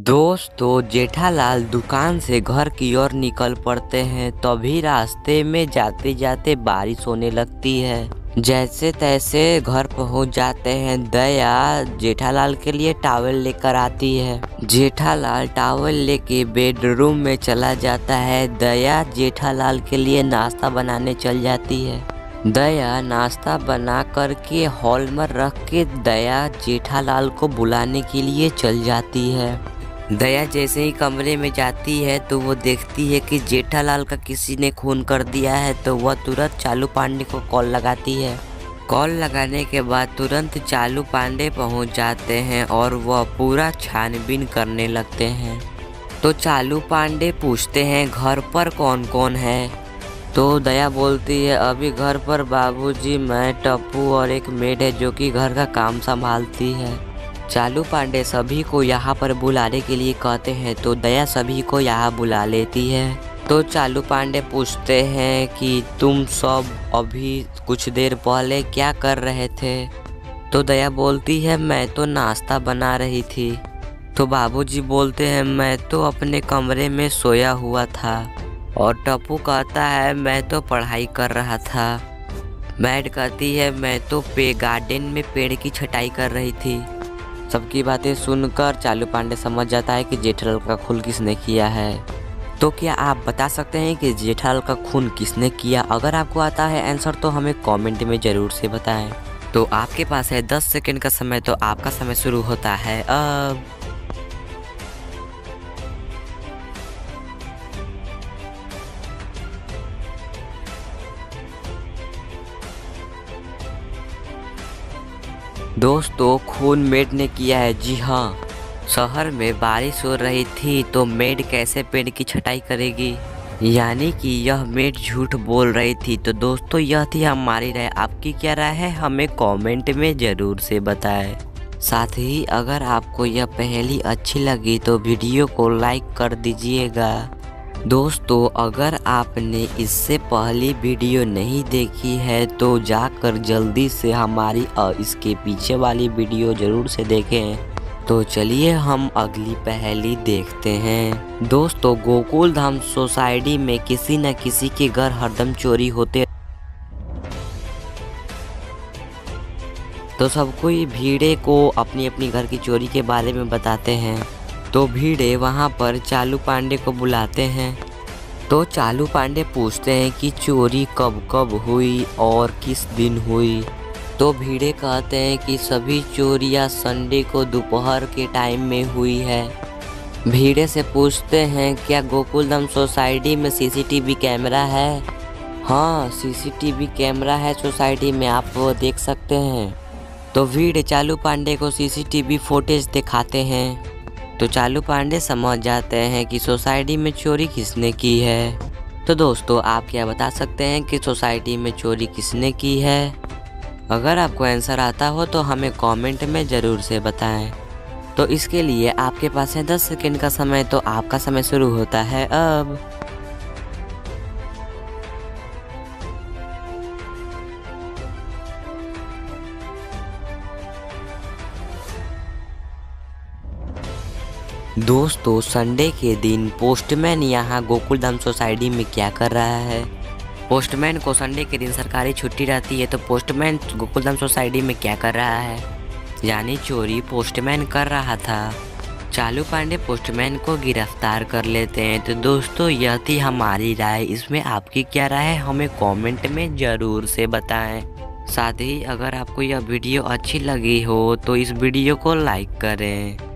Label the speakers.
Speaker 1: दोस्तों जेठालाल दुकान से घर की ओर निकल पड़ते हैं। तभी रास्ते में जाते जाते बारिश होने लगती है। जैसे तैसे घर पहुंच जाते हैं। दया जेठालाल के लिए टॉवल लेकर आती है। जेठालाल टॉवल लेके बेडरूम में चला जाता है। दया जेठालाल के लिए नाश्ता बनाने चल जाती है। दया नाश्ता बना करके हॉल में रख के दया जेठालाल को बुलाने के लिए चल जाती है। दया जैसे ही कमरे में जाती है तो वो देखती है कि जेठालाल का किसी ने खून कर दिया है। तो वह तुरंत चालू पांडे को कॉल लगाती है। कॉल लगाने के बाद तुरंत चालू पांडे पहुंच जाते हैं और वह पूरा छानबीन करने लगते हैं। तो चालू पांडे पूछते हैं घर पर कौन कौन है। तो दया बोलती है अभी घर पर बाबूजी, मैं, टप्पू और एक मेड है जो कि घर का काम संभालती है। चालू पांडे सभी को यहाँ पर बुलाने के लिए कहते हैं तो दया सभी को यहाँ बुला लेती है। तो चालू पांडे पूछते हैं कि तुम सब अभी कुछ देर पहले क्या कर रहे थे। तो दया बोलती है मैं तो नाश्ता बना रही थी। तो बाबूजी बोलते हैं मैं तो अपने कमरे में सोया हुआ था। और टप्पू कहता है मैं तो पढ़ाई कर रहा था। मैड कहती है मैं तो गार्डन में पेड़ की छटाई कर रही थी। सबकी बातें सुनकर चालू पांडे समझ जाता है कि जेठालाल का खून किसने किया है। तो क्या आप बता सकते हैं कि जेठालाल का खून किसने किया? अगर आपको आता है आंसर तो हमें कमेंट में ज़रूर से बताएं। तो आपके पास है 10 सेकंड का समय। तो आपका समय शुरू होता है अब। दोस्तों खून मेड ने किया है। जी हाँ, शहर में बारिश हो रही थी तो मेड कैसे पेड़ की छटाई करेगी, यानी कि यह मेड झूठ बोल रही थी। तो दोस्तों यह थी हमारी राय। आपकी क्या राय है हमें कमेंट में ज़रूर से बताएं। साथ ही अगर आपको यह पहेली अच्छी लगी तो वीडियो को लाइक कर दीजिएगा। दोस्तों अगर आपने इससे पहली वीडियो नहीं देखी है तो जाकर जल्दी से हमारी इसके पीछे वाली वीडियो ज़रूर से देखें। तो चलिए हम अगली पहेली देखते हैं। दोस्तों गोकुल धाम सोसाइटी में किसी न किसी के घर हरदम चोरी होते। तो सब कोई भीड़े को अपनी अपनी घर की चोरी के बारे में बताते हैं। तो भीड़े वहाँ पर चालू पांडे को बुलाते हैं। तो चालू पांडे पूछते हैं कि चोरी कब कब हुई और किस दिन हुई। तो भीड़े कहते हैं कि सभी चोरियाँ संडे को दोपहर के टाइम में हुई है। भीड़े से पूछते हैं क्या गोकुलधाम सोसाइटी में सीसीटीवी कैमरा है? हाँ सीसीटीवी कैमरा है सोसाइटी में, आप वो देख सकते हैं। तो भीड़े चालू पांडे को सीसीटीवी फुटेज दिखाते हैं। तो चालू पांडे समझ जाते हैं कि सोसाइटी में चोरी किसने की है। तो दोस्तों आप क्या बता सकते हैं कि सोसाइटी में चोरी किसने की है? अगर आपको आंसर आता हो तो हमें कमेंट में ज़रूर से बताएं। तो इसके लिए आपके पास है 10 सेकंड का समय। तो आपका समय शुरू होता है अब। दोस्तों संडे के दिन पोस्टमैन यहाँ गोकुलधाम सोसाइटी में क्या कर रहा है? पोस्टमैन को संडे के दिन सरकारी छुट्टी रहती है। तो पोस्टमैन गोकुलधाम सोसाइटी में क्या कर रहा है? यानी चोरी पोस्टमैन कर रहा था। चालू पांडे पोस्टमैन को गिरफ्तार कर लेते हैं। तो दोस्तों यह थी हमारी राय। इसमें आपकी क्या राय है हमें कमेंट में ज़रूर से बताएं। साथ ही अगर आपको यह वीडियो अच्छी लगी हो तो इस वीडियो को लाइक करें।